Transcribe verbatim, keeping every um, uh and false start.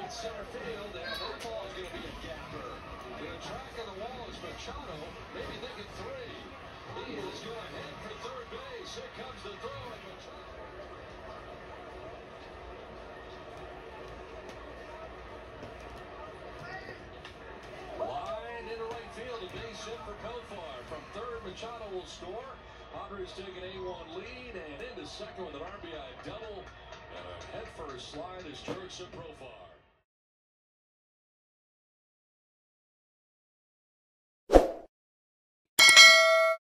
right center field, and that ball is going to be a gapper. The track of the wall is Machado, maybe thinking three. He is going to head for third base. Here comes the throw, and Machado. Line into right field, a base hit for Kofar. From third, Machado will score. Padres take an eight one lead, and into second with an R B I double. And a head-first slide is Jurickson Profar.